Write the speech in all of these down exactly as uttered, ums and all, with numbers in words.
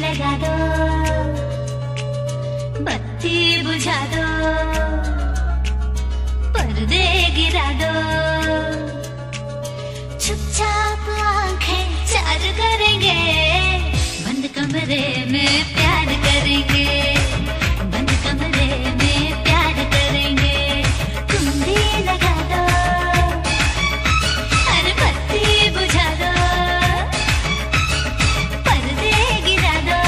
लगा दो, बत्ती बुझा दो, पर्दे गिरा दो, चुपचाप आंखें चार करेंगे, बंद कमरे में प्यार करेंगे, बंद कमरे में प्यार करेंगे। कुंडी लगा दो, अरे बत्ती बुझा दो, पर्दे गिरा दो,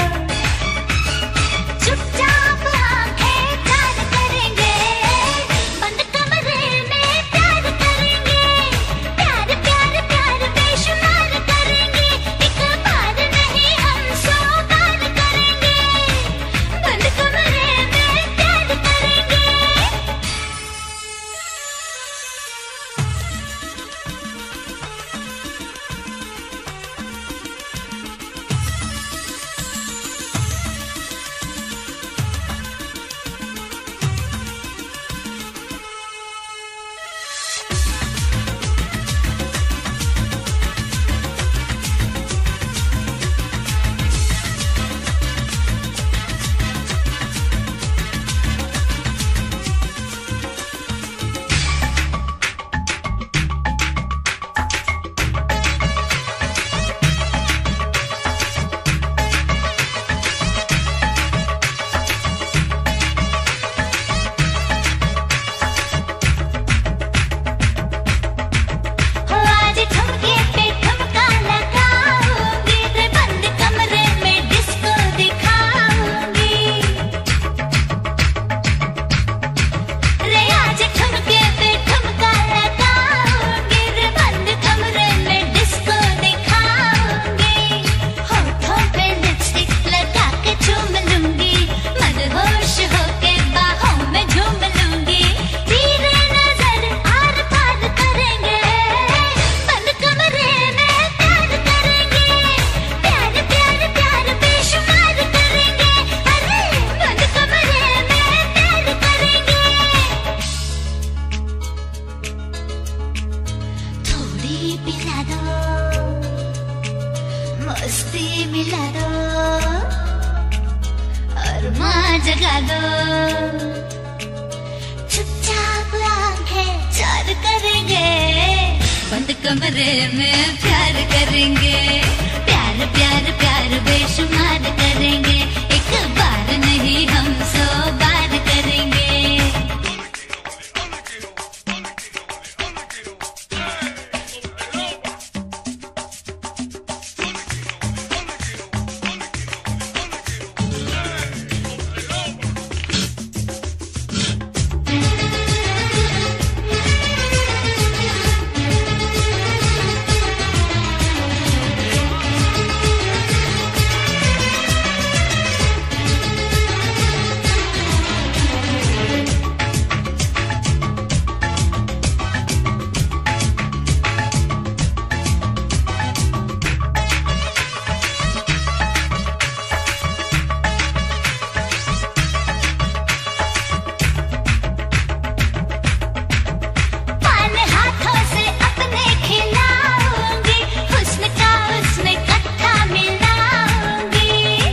चुपचाप आंखें चार करेंगे, बंद कमरे में प्यार करेंगे, प्यार प्यार प्यार बेशुमार करेंगे, एक बार नहीं हम सौ बार करेंगे, बंद कमरे में प्यार करेंगे। आज ठुमके पे ठुमका लगाऊंगी, रे बंद कमरे में डिस्को दिखाऊंगी, रे आज ठुमके पे ठुमका लगाऊंगी, रे बंद कमरे में डिस्को दिखाऊंगी, होठों पे लिपस्टिक लगा के चूम लूंगी, मदहोश होके बाहों में झूम लूंगी, तेरे नजर आर पार करेंगे, बंद कमरे में प्यार करेंगे, प्यार प्यार प्यार बेशुमार करेंगे, अरे बंद कमरे में प्यार करेंगे। थोड़ी पिला दो, मस्ती मिला दो, अरमां जगा दो, चुपचाप आंखें चार करेंगे, बंद कमरे में प्यार करेंगे, प्यार प्यार प्यार बेशुमार करेंगे, एक बार नहीं हम सौ बार करेंगे। पान हाथों से अपने खिलाऊंगी, हुस्न का उसमें कट्टा मिलाऊंगी,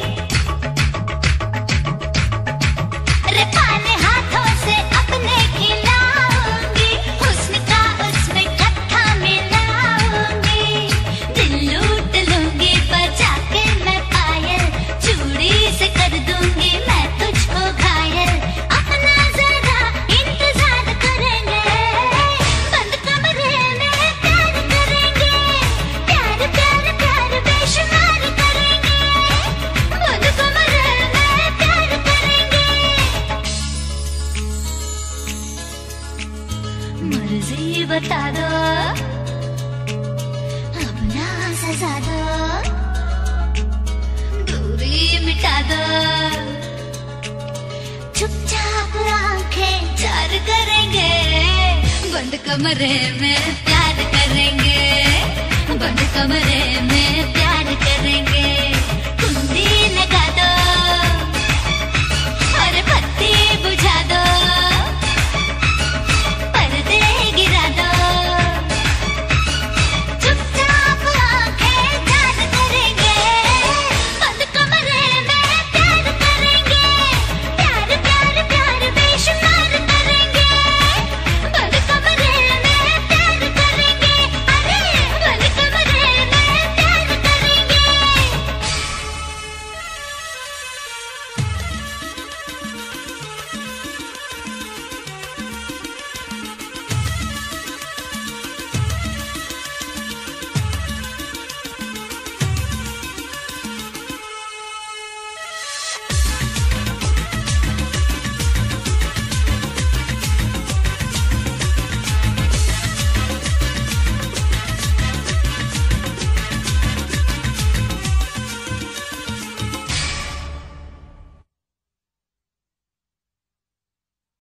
रे पान हाथों से अपने खिलाऊंगी, हुस्न का उसमें कट्टा मिलाऊंगी, दिल लूट लूंगी बजा के मैं पायल, चूड़ी से कर दूंगी मैं तुझको घायल, अपना जरा इंतजार करेंगे, बंद कमरे में प्यार करेंगे, प्यार प्यार प्यार बेशुमार करेंगे, बंद कमरे में प्यार करेंगे। मर्जी बता दो, अपना सजा दो, दूरी मिटा दो, चुपचाप आंखें चार करेंगे, बंद कमरे में प्यार करेंगे, बंद कमरे में